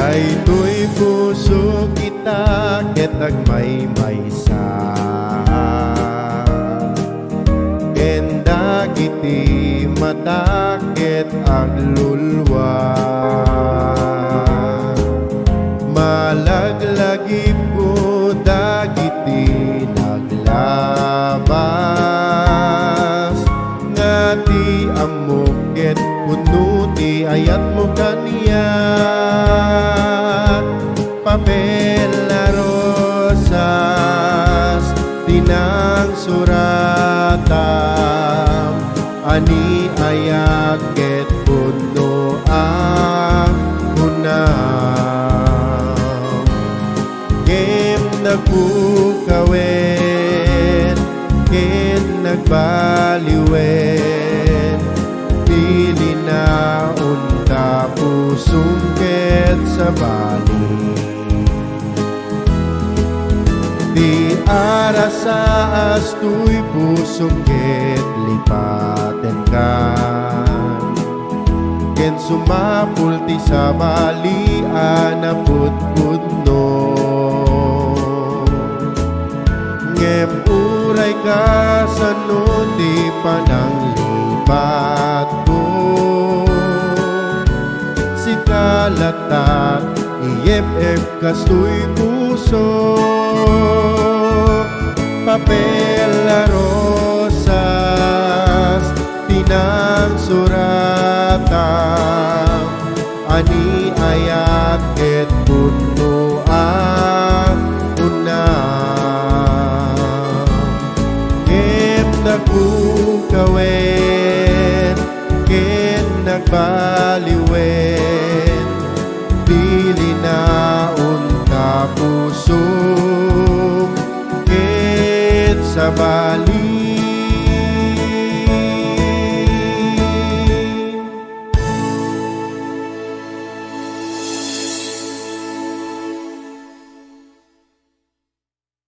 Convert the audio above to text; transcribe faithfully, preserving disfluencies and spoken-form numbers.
Daytoy puso kita ket nagmaymaysa, ken dagiti mata ket aglulwa. Malaglagip ko dagiti naglabas, ngati amok ket puno ti ayat mo kaniya. Papel na rosas tinang suratam, ani ayat ket puno ang unam. Ken nagpukawen, ken nagbaliwen, dili na unta pusong ket sa bali. Di arasas tuy pusong ket lipaten kan, ken sumapul ti sa bali anaputputno. Ngem uray ka sa no di pananglipat ko, si kalatat iyep-ep kastoy puso. Papel na rosas tinang suratam, ani ayat ket puno ang unam. Ken nagpukawen, ken nagbaliwen, dili na unta pusong ket sa